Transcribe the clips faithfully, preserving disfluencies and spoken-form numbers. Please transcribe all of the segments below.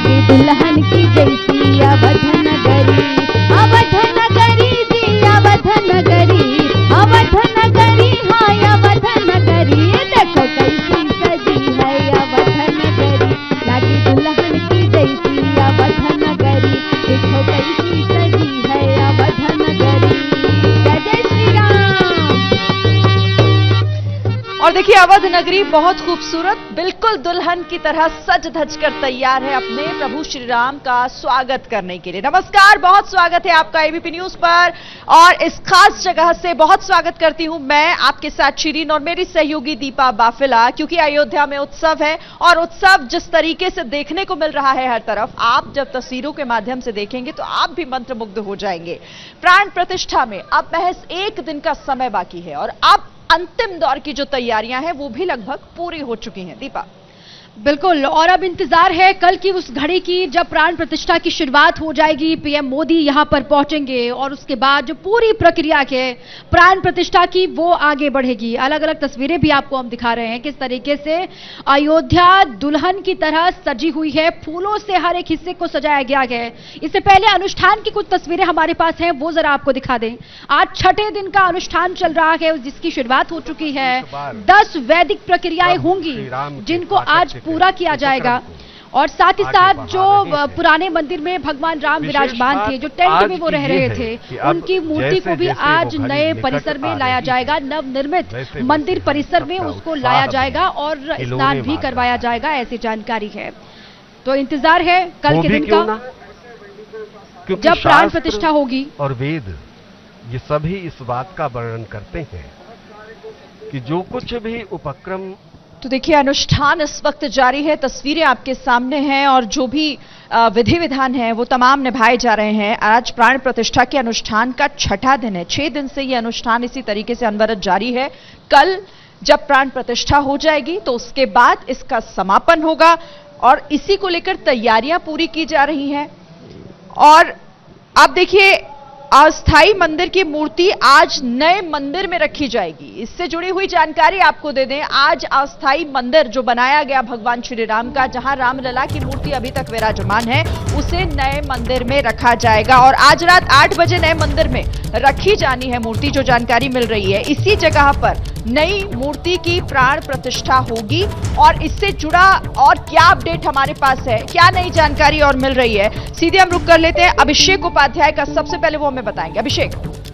लागे दुल्हन की जैसी अवध नगरी, अवध नगरी जी अवध नगरी, अवध नगरी हाय अवध नगरी, देखो कैसी सजी है अवध नगरी, लागे दुल्हन की जैसी अवध नगरी, देखो कैसी सजी है अवध नगरी। जय जय श्री राम। और देखिए अवध नगरी बहुत खूबसूरत, बिल्कुल दुल्हन की तरह सज धज कर तैयार है अपने प्रभु श्री राम का स्वागत करने के लिए। नमस्कार, बहुत स्वागत है आपका एबीपी न्यूज पर और इस खास जगह से बहुत स्वागत करती हूं मैं आपके साथ शिरीन और मेरी सहयोगी दीपा बाफिला, क्योंकि अयोध्या में उत्सव है और उत्सव जिस तरीके से देखने को मिल रहा है हर तरफ, आप जब तस्वीरों के माध्यम से देखेंगे तो आप भी मंत्रमुग्ध हो जाएंगे। प्राण प्रतिष्ठा में अब महज एक दिन का समय बाकी है और अब अंतिम दौर की जो तैयारियां हैं वो भी लगभग पूरी हो चुकी हैं। दीपा बिल्कुल, और अब इंतजार है कल की उस घड़ी की जब प्राण प्रतिष्ठा की शुरुआत हो जाएगी। पीएम मोदी यहां पर पहुंचेंगे और उसके बाद जो पूरी प्रक्रिया है प्राण प्रतिष्ठा की वो आगे बढ़ेगी। अलग अलग तस्वीरें भी आपको हम दिखा रहे हैं किस तरीके से अयोध्या दुल्हन की तरह सजी हुई है, फूलों से हर एक हिस्से को सजाया गया है। इससे पहले अनुष्ठान की कुछ तस्वीरें हमारे पास हैं, वो जरा आपको दिखा दें। आज छठे दिन का अनुष्ठान चल रहा है जिसकी शुरुआत हो चुकी है। दस वैदिक प्रक्रियाएं होंगी जिनको आज पूरा किया जाएगा और साथ ही साथ जो पुराने मंदिर में भगवान राम विराजमान थे, जो टेंट में वो रह रहे थे, उनकी मूर्ति को भी आज नए परिसर में लाया जाएगा। नवनिर्मित मंदिर परिसर में उसको लाया जाएगा और स्नान भी करवाया जाएगा, ऐसी जानकारी है। तो इंतजार है कल के दिन का जब प्राण प्रतिष्ठा होगी। और वेद ये सभी इस बात का वर्णन करते हैं कि जो कुछ भी उपक्रम। तो देखिए अनुष्ठान इस वक्त जारी है, तस्वीरें आपके सामने हैं और जो भी विधि विधान है वो तमाम निभाए जा रहे हैं। आज प्राण प्रतिष्ठा के अनुष्ठान का छठा दिन है, छह दिन से ये अनुष्ठान इसी तरीके से अनवरत जारी है। कल जब प्राण प्रतिष्ठा हो जाएगी तो उसके बाद इसका समापन होगा और इसी को लेकर तैयारियां पूरी की जा रही हैं। और अब देखिए अस्थाई मंदिर की मूर्ति आज नए मंदिर में रखी जाएगी। इससे जुड़ी हुई जानकारी आपको दे दें, आज अस्थाई मंदिर जो बनाया गया भगवान श्री राम का, जहां रामलला की मूर्ति अभी तक विराजमान है, उसे नए मंदिर में रखा जाएगा और आज रात आठ बजे नए मंदिर में रखी जानी है मूर्ति, जो जानकारी मिल रही है। इसी जगह पर नई मूर्ति की प्राण प्रतिष्ठा होगी और इससे जुड़ा और क्या अपडेट हमारे पास है, क्या नई जानकारी और मिल रही है, सीधे हम रुक कर लेते हैं अभिषेक उपाध्याय का। सबसे पहले वो हमें बताएंगे। अभिषेक,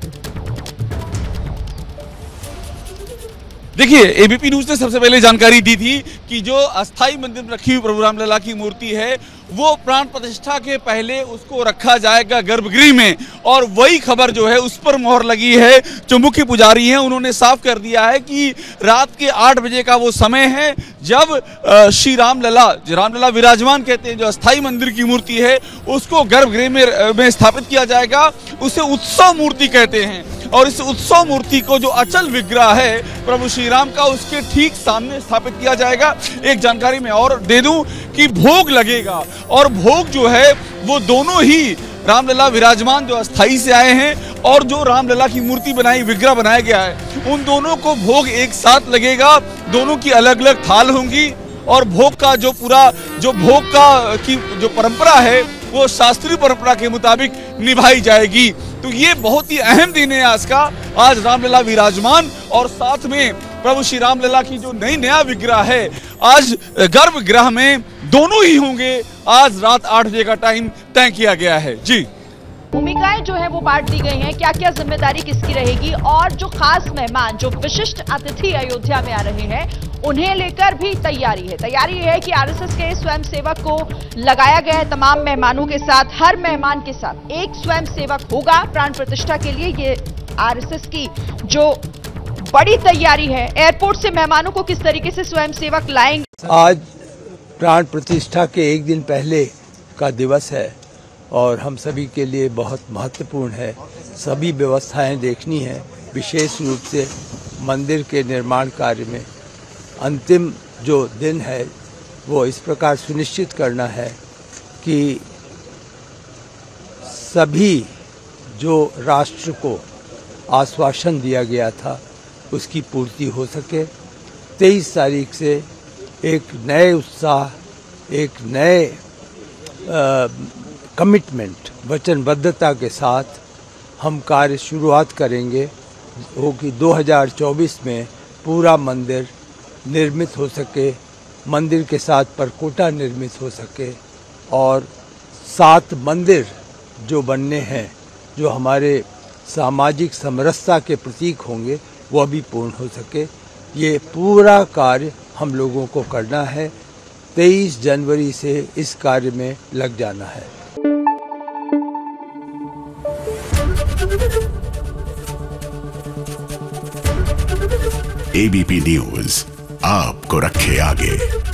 देखिए एबीपी न्यूज ने सबसे पहले जानकारी दी थी कि जो अस्थाई मंदिर में रखी हुई प्रभु रामलला की मूर्ति है वो प्राण प्रतिष्ठा के पहले उसको रखा जाएगा गर्भगृह में, और वही खबर जो है उस पर मोहर लगी है। जो मुख्य पुजारी हैं उन्होंने साफ कर दिया है कि रात के आठ बजे का वो समय है जब श्री रामलला, रामलला विराजमान कहते हैं, जो अस्थाई मंदिर की मूर्ति है उसको गर्भगृह में, में स्थापित किया जाएगा। उसे उत्सव मूर्ति कहते हैं और इस उत्सव मूर्ति को जो अचल विग्रह है प्रभु श्री राम का, उसके ठीक सामने स्थापित किया जाएगा। एक जानकारी मैं और दे दूं कि भोग लगेगा और भोग जो है वो दोनों ही रामलला विराजमान जो अस्थाई से आए हैं और जो रामलला की मूर्ति बनाई, विग्रह बनाया गया है, उन दोनों को भोग एक साथ लगेगा। दोनों की अलग अलग थाल होंगी और भोग का जो पूरा जो भोग का की जो परंपरा है वो शास्त्रीय परंपरा के मुताबिक निभाई जाएगी। तो ये बहुत ही अहम दिन है आज का। आज रामलला विराजमान और साथ में प्रभु श्री रामलला की जो नई नया विग्रह है आज गर्भगृह में दोनों ही होंगे। आज रात आठ बजे का टाइम तय किया गया है। जी, भूमिकाएं जो है वो बांट दी गई हैं, क्या क्या जिम्मेदारी किसकी रहेगी और जो खास मेहमान, जो विशिष्ट अतिथि अयोध्या में आ रहे हैं उन्हें लेकर भी तैयारी है। तैयारी है कि आरएसएस के स्वयंसेवक को लगाया गया है तमाम मेहमानों के साथ। हर मेहमान के साथ एक स्वयंसेवक होगा प्राण प्रतिष्ठा के लिए। ये आरएसएस की जो बड़ी तैयारी है। एयरपोर्ट से मेहमानों को किस तरीके से स्वयंसेवक लाएंगे। आज प्राण प्रतिष्ठा के एक दिन पहले का दिवस है और हम सभी के लिए बहुत महत्वपूर्ण है। सभी व्यवस्थाएं देखनी है, विशेष रूप से मंदिर के निर्माण कार्य में अंतिम जो दिन है वो इस प्रकार सुनिश्चित करना है कि सभी जो राष्ट्र को आश्वासन दिया गया था उसकी पूर्ति हो सके। तेईस तारीख से एक नए उत्साह, एक नए कमिटमेंट, वचनबद्धता के साथ हम कार्य शुरुआत करेंगे हो कि दो हज़ार चौबीस में पूरा मंदिर निर्मित हो सके, मंदिर के साथ परकोटा निर्मित हो सके और सात मंदिर जो बनने हैं, जो हमारे सामाजिक समरसता के प्रतीक होंगे, वह भी पूर्ण हो सके। ये पूरा कार्य हम लोगों को करना है। तेईस जनवरी से इस कार्य में लग जाना है। एबीपी न्यूज़ आपको रखे आगे।